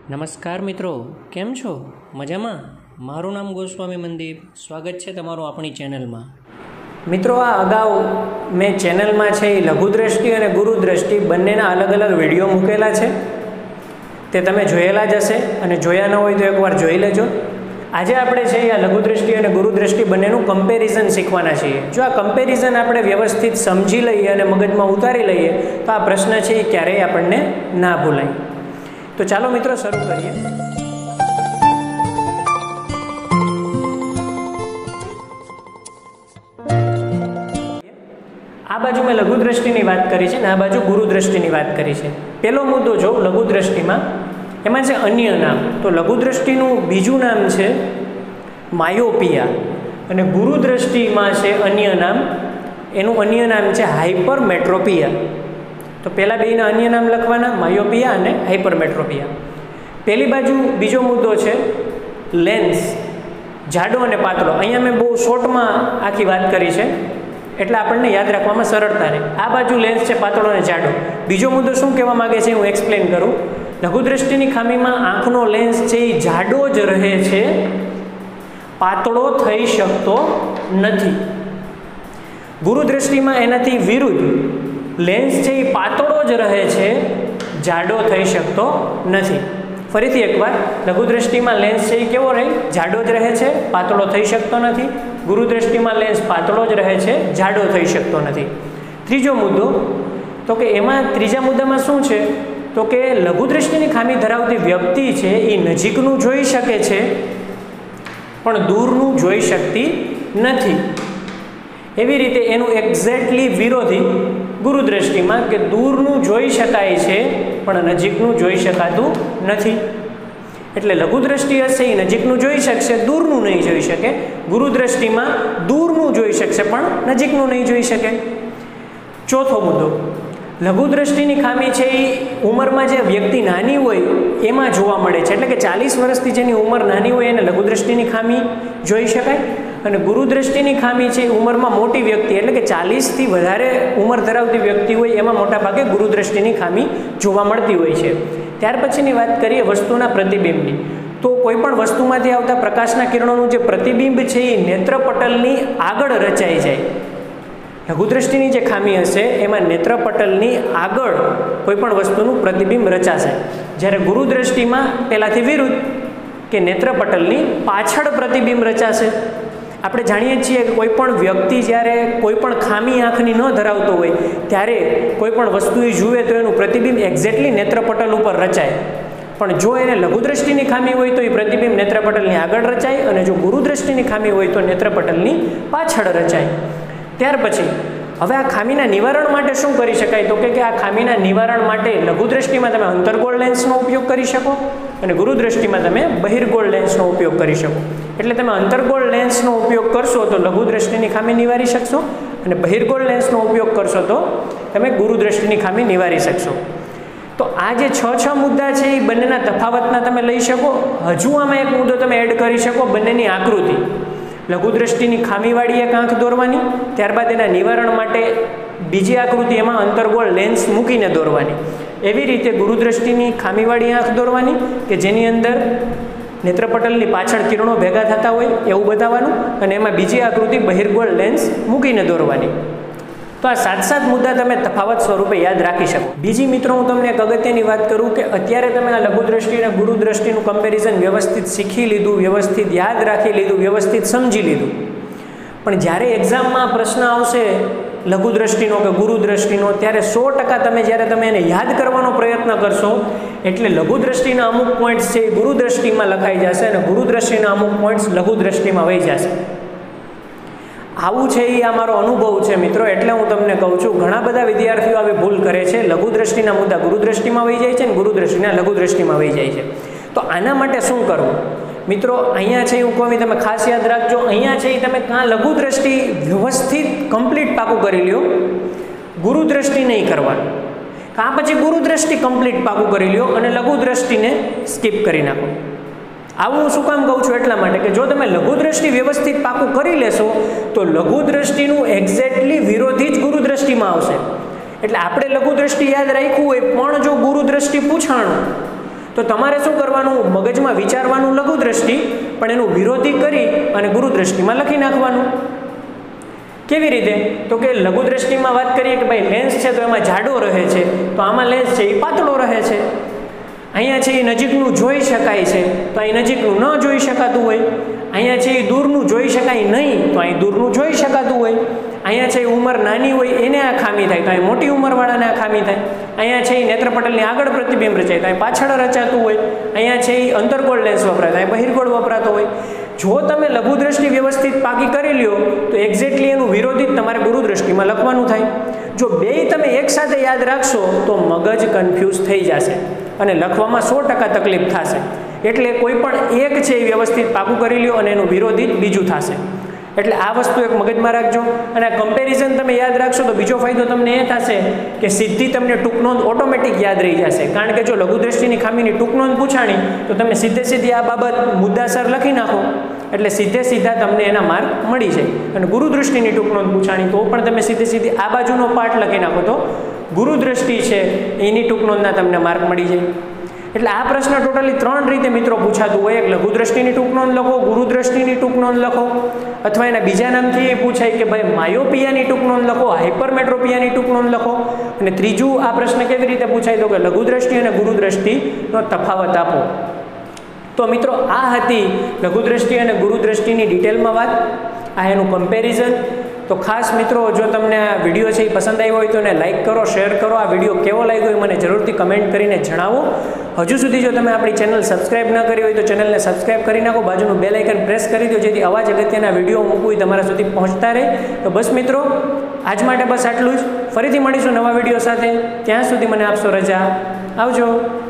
નમસ્કાર મિત્રો, કેમ છો? મજામાં? મારું નામ ગોસ્વામી મનદીપ. સ્વાગત છે તમારું આપણી ચેનલમાં. મિત્રો, આ અગાઉ મેં ચેનલમાં છે એ લઘુદ્રષ્ટિ અને ગુરુદ્રષ્ટિ બંનેના અલગ અલગ વિડીયો મૂકેલા છે. તે તમે જોયેલા જ હશે અને જોયા ન હોય તો એકવાર જોઈ લેજો. આજે આપણે છે આ લઘુદ્રષ્ટિ અને ગુરુદ્રષ્ટિ બંનેનું કમ્પેરિઝન શીખવાના છીએ. જો આ કમ્પેરિઝન આપણે વ્યવસ્થિત સમજી લઈએ અને મગજમાં ઉતારી લઈએ તો આ પ્રશ્ન છે એ ક્યારેય આપણને ના ભૂલાય. તો ચાલો મિત્રો શરૂ કરીએ. આ બાજુ મેં લઘુદ્રષ્ટિની વાત કરી છે ને આ બાજુ ગુરુદ્રષ્ટિની વાત કરી છે. પહેલો મુદ્દો જો લઘુદ્રષ્ટિમાં, એમાં છે અન્ય નામ. તો લઘુદ્રષ્ટિનું બીજું નામ છે માયોપિયા અને ગુરુદ્રષ્ટિમાં છે અન્ય નામ. એનું અન્ય નામ છે હાઇપરમેટ્રોપિયા. તો પહેલાં બેના અન્ય નામ લખવાના, માયોપિયા અને હાઇપરમેટ્રોપિયા. પહેલી બાજુ બીજો મુદ્દો છે લેન્સ, જાડો અને પાતળો. અહીંયા મેં બહુ શોર્ટમાં આખી વાત કરી છે એટલે આપણને યાદ રાખવામાં સરળતા રહે. આ બાજુ લેન્સ છે પાતળો અને જાડો. બીજો મુદ્દો શું કહેવા માગે છે હું એક્સપ્લેન કરું. લઘુદ્રષ્ટિની ખામીમાં આંખનો લેન્સ છે એ જાડો જ રહે છે, પાતળો થઈ શકતો નથી. ગુરુદ્રષ્ટિમાં એનાથી વિરુદ્ધ લેન્સ છે એ પાતળો જ રહે છે, જાડો થઈ શકતો નથી. ફરીથી એકવાર, લઘુદ્રષ્ટિમાં લેન્સ છે એ કેવો રહે? જાડો જ રહે છે, પાતળો થઈ શકતો નથી. ગુરુદ્રષ્ટિમાં લેન્સ પાતળો જ રહે છે, જાડો થઈ શકતો નથી. ત્રીજો મુદ્દો, તો કે એમાં ત્રીજા મુદ્દામાં શું છે? તો કે લઘુદ્રષ્ટિની ખામી ધરાવતી વ્યક્તિ છે એ નજીકનું જોઈ શકે છે પણ દૂરનું જોઈ શકતી નથી. એવી રીતે એનું એક્ઝેક્ટલી વિરોધી ગુરુદ્રષ્ટિમાં, કે દૂરનું જોઈ શકાય છે પણ નજીકનું જોઈ શકાતું નથી. એટલે લઘુદ્રષ્ટિ હશે એ નજીકનું જોઈ શકશે, દૂરનું નહીં જોઈ શકે. ગુરુદ્રષ્ટિમાં દૂરનું જોઈ શકશે પણ નજીકનું નહીં જોઈ શકે. ચોથો મુદ્દો, લઘુદ્રષ્ટિની ખામી છે એ ઉંમરમાં જે વ્યક્તિ નાની હોય એમાં જોવા મળે છે. એટલે કે 40 વર્ષથી જેની ઉંમર નાની હોય એને લઘુદ્રષ્ટિની ખામી જોઈ શકાય. અને ગુરુદ્રષ્ટિની ખામી છે ઉંમરમાં મોટી વ્યક્તિ, એટલે કે 40થી વધારે ઉંમર ધરાવતી વ્યક્તિ હોય એમાં મોટાભાગે ગુરુદ્રષ્ટિની ખામી જોવા મળતી હોય છે. ત્યાર પછીની વાત કરીએ વસ્તુના પ્રતિબિંબની. તો કોઈ પણ વસ્તુમાંથી આવતા પ્રકાશના કિરણોનું જે પ્રતિબિંબ છે એ નેત્રપટલની આગળ રચાઈ જાય. લઘુદ્રષ્ટિની જે ખામી હશે એમાં નેત્રપટલની આગળ કોઈ પણ વસ્તુનું પ્રતિબિંબ રચાશે. જ્યારે ગુરુદ્રષ્ટિમાં પહેલાંથી વિરુદ્ધ, કે નેત્રપટલની પાછળ પ્રતિબિંબ રચાશે. આપણે જાણીએ છીએ કે કોઈ પણ વ્યક્તિ જ્યારે કોઈ પણ ખામી આંખની ન ધરાવતો હોય ત્યારે કોઈ પણ વસ્તુ એ જુએ તો એનું પ્રતિબિંબ એક્ઝેક્ટલી નેત્રપટલ ઉપર રચાય. પણ જો એને લઘુદ્રષ્ટિની ખામી હોય તો એ પ્રતિબિંબ નેત્રપટલની આગળ રચાય અને જો ગુરુદ્રષ્ટિની ખામી હોય તો નેત્રપટલની પાછળ રચાય. ત્યાર પછી હવે આ ખામીના નિવારણ માટે શું કરી શકાય? તો કે આ ખામીના નિવારણ માટે લઘુદ્રષ્ટિમાં તમે અંતર્ગોળ લેન્સનો ઉપયોગ કરી શકો અને ગુરુદ્રષ્ટિમાં તમે બહિર્ગોળ લેન્સનો ઉપયોગ કરી શકો. એટલે તમે અંતર્ગોળ લેન્સનો ઉપયોગ કરશો તો લઘુદ્રષ્ટિની ખામી નિવારી શકશો અને બહિર્ગોળ લેન્સનો ઉપયોગ કરશો તો તમે ગુરુદ્રષ્ટિની ખામી નિવારી શકશો. તો આ જે 6 મુદ્દા છે એ બંનેના તફાવતના તમે લઈ શકો. હજુ આમાં એક મુદ્દો તમે એડ કરી શકો, બંનેની આકૃતિ. લઘુદ્રષ્ટિની ખામીવાળી એક આંખ દોરવાની, ત્યારબાદ એના નિવારણ માટે બીજી આકૃતિ એમાં અંતર્ગોળ લેન્સ મૂકીને દોરવાની. એવી રીતે ગુરુદ્રષ્ટિની ખામીવાળી આંખ દોરવાની કે જેની અંદર નેત્રપટલની પાછળ કિરણો ભેગા થતા હોય એવું બતાવવાનું અને એમાં બીજી આકૃતિ બહિર્ગોળ લેન્સ મૂકીને દોરવાની. તો આ 7 મુદ્દા તમે તફાવત સ્વરૂપે યાદ રાખી શકો. બીજી મિત્રો હું તમને એક અગત્યની વાત કરું કે અત્યારે તમે આ લઘુદ્રષ્ટિ અને ગુરુદ્રષ્ટિનું કમ્પેરિઝન વ્યવસ્થિત શીખી લીધું, વ્યવસ્થિત યાદ રાખી લીધું, વ્યવસ્થિત સમજી લીધું. પણ જ્યારે એક્ઝામમાં પ્રશ્ન આવશે લઘુદ્રષ્ટિનો કે ગુરુદ્રષ્ટિનો, ત્યારે 100% જ્યારે તમે એને યાદ કરવાનો પ્રયત્ન કરશો એટલે લઘુદ્રષ્ટિના અમુક પોઈન્ટ્સ છે એ ગુરુદ્રષ્ટિમાં લખાઈ જશે અને ગુરુદ્રષ્ટિના અમુક પોઈન્ટ્સ લઘુદ્રષ્ટિમાં વહી જશે. આવું છે એ આ મારો અનુભવ છે મિત્રો. એટલે હું તમને કહું છું, ઘણા બધા વિદ્યાર્થીઓ આવી ભૂલ કરે છે. લઘુદ્રષ્ટિના મુદ્દા ગુરુદ્રષ્ટિમાં વહી જાય છે અને ગુરુદ્રષ્ટિના લઘુદ્રષ્ટિમાં વહી જાય છે. તો આના માટે શું કરવું મિત્રો? અહીંયા છે હું કહું તમે ખાસ યાદ રાખજો. અહીંયા છે એ તમે કાં લઘુદ્રષ્ટિ વ્યવસ્થિત કમ્પ્લીટ પાકું કરી લ્યો, ગુરુદ્રષ્ટિ નહીં કરવાનું. કાં પછી ગુરુદ્રષ્ટિ કમ્પ્લીટ પાકું કરી લ્યો અને લઘુદ્રષ્ટિને સ્કીપ કરી નાખો. આવું હું શું કામ કહું છું? એટલા માટે કે જો તમે લઘુદ્રષ્ટિ વ્યવસ્થિત પાકું કરી લેશો તો લઘુદ્રષ્ટિનું એક્ઝેક્ટલી વિરોધી જ ગુરુદ્રષ્ટિમાં આવશે. એટલે આપણે લઘુદ્રષ્ટિ યાદ રાખ્યું હોય પણ જો ગુરુદ્રષ્ટિ પૂછાણું તો તમારે શું કરવાનું? મગજમાં વિચારવાનું લઘુ દ્રષ્ટિ, પણ એનું વિરોધી કરી અને ગુરુ દ્રષ્ટિમાં લખી નાખવાનું. કેવી રીતે? તો કે લઘુ દ્રષ્ટિમાં વાત કરીએ કે ભાઈ લેન્સ છે તો એમાં જાડો રહે છે, તો આમાં લેન્સ છે એ પાતળો રહે છે. અહીંયા છે એ નજીકનું જોઈ શકાય છે, તો અહીં નજીકનું ન જોઈ શકાતું હોય. અહીંયા છે એ દૂરનું જોઈ શકાય નહીં, તો અહીં દૂરનું જોઈ શકાતું હોય. અહીંયા છે એ ઉંમર નાની હોય એને આ ખામી થાય, તો અહીં મોટી ઉંમરવાળાને આ ખામી થાય. અહીંયા છે એ નેત્રપટલની આગળ પ્રતિબિંબ રચાય, તો અહીં પાછળ રચાતું હોય. અહીંયા છે એ અંતર્ગોળ લેન્સ વપરાય, તો અહીં બહિર્ગોળ વપરાતો હોય. જો તમે લઘુ દ્રષ્ટિ વ્યવસ્થિત પાકી કરી લ્યો તો એક્ઝેક્ટલી એનું વિરોધી તમારે ગુરુ દ્રષ્ટિમાં લખવાનું થાય. જો બેય તમે એકસાથે યાદ રાખશો તો મગજ કન્ફ્યુઝ થઈ જશે અને લખવામાં 100% તકલીફ થશે. એટલે કોઈ પણ એક છે એ વ્યવસ્થિત પાકું કરી લ્યો અને એનું વિરોધી બીજું થશે. એટલે આ વસ્તુ એક મગજમાં રાખજો. અને આ કમ્પેરિઝન તમે યાદ રાખશો તો બીજો ફાયદો તમને એ થશે કે સીધી તમને ટૂંકનોંધ ઓટોમેટિક યાદ રહી જશે. કારણ કે જો લઘુ દ્રષ્ટિની ખામીની ટૂંકનોંધ પૂછાણી તો તમે સીધી આ બાબત મુદ્દાસર લખી નાખો, એટલે સીધા તમને એના માર્ક મળી જાય. અને ગુરુ દ્રષ્ટિની ટૂંકનોંધ પૂછાણી તો પણ તમે સીધી આ બાજુનો પાઠ લખી નાખો તો ગુરુ દ્રષ્ટિ છે એની ટૂંકનોંધના તમને માર્ક મળી જાય. એટલે આ પ્રશ્ન ટોટલી 3 રીતે મિત્રો પૂછાતું હોય. એક લઘુ દ્રષ્ટિની ટૂંકનોંધ લખો, ગુરુ દ્રષ્ટિની ટૂંકનોંધ લખો, અથવા એના બીજા નામથી એ પૂછાય કે ભાઈ માયોપિયાની ટૂંકનોંધ લખો, હાઇપરમેટ્રોપિયાની ટૂંકનોંધ લખો. અને ત્રીજું આ પ્રશ્ન કેવી રીતે પૂછાય તો કે લઘુ દ્રષ્ટિ અને ગુરુ દ્રષ્ટિનો તફાવત આપો. તો મિત્રો આ હતી લઘુ દ્રષ્ટિ અને ગુરુ દ્રષ્ટિની ડિટેલમાં વાત, આ એનું કમ્પેરિઝન. તો ખાસ મિત્રો જો તમને આ વિડીયો છે એ પસંદ આવ્યો હોય તો એને લાઇક કરો, શેર કરો. આ વિડીયો કેવો લાગ્યો એ મને જરૂરથી કમેન્ટ કરીને જણાવો. હજુ સુધી જો તમે આપણી ચેનલ સબસ્ક્રાઇબ ન કરી હોય તો ચેનલને સબસ્ક્રાઇબ કરી નાખો, બાજુનું બેલ આઇકન પ્રેસ કરી દો જેથી આવા જ અગત્યના વિડીયો મૂકું એ તમારા સુધી પહોંચતા રહે. તો બસ મિત્રો આજ માટે બસ આટલું જ. ફરીથી મળીશું નવા વિડીયો સાથે. ત્યાં સુધી મને આપશો રજા. આવજો.